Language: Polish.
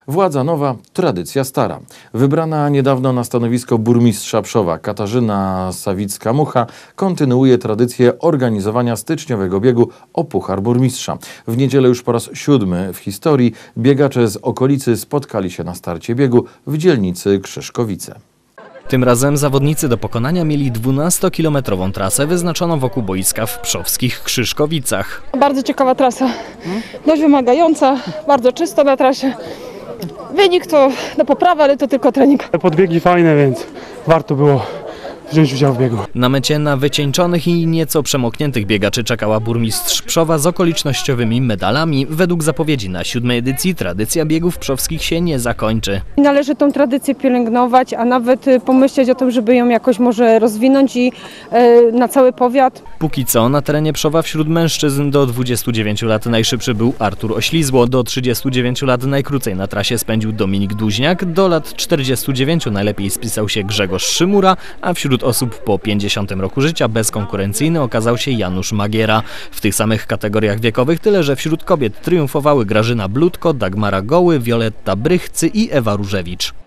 Władza nowa, tradycja stara. Wybrana niedawno na stanowisko burmistrza Pszowa Katarzyna Sawicka-Mucha kontynuuje tradycję organizowania styczniowego biegu o Puchar Burmistrza. W niedzielę już po raz 7 w historii biegacze z okolicy spotkali się na starcie biegu w dzielnicy Krzyszkowice. Tym razem zawodnicy do pokonania mieli 12-kilometrową trasę wyznaczoną wokół boiska w pszowskich Krzyszkowicach. Bardzo ciekawa trasa, dość wymagająca, bardzo czysto na trasie. Wynik to do poprawy, ale to tylko trening. Podbiegi fajne, więc warto było wziąć udział w biegu. Na mecie na wycieńczonych i nieco przemokniętych biegaczy czekała burmistrz Pszowa z okolicznościowymi medalami. Według zapowiedzi na 7. edycji tradycja biegów pszowskich się nie zakończy. Należy tą tradycję pielęgnować, a nawet pomyśleć o tym, żeby ją jakoś może rozwinąć i na cały powiat. Póki co na terenie Pszowa wśród mężczyzn do 29 lat najszybszy był Artur Oślizło, do 39 lat najkrócej na trasie spędził Dominik Duźniak, do lat 49 najlepiej spisał się Grzegorz Szymura, a wśród osób po 50 roku życia bezkonkurencyjny okazał się Janusz Magiera. W tych samych kategoriach wiekowych, tyle że wśród kobiet triumfowały Grażyna Bludko, Dagmara Goły, Wioletta Brychcy i Ewa Różewicz.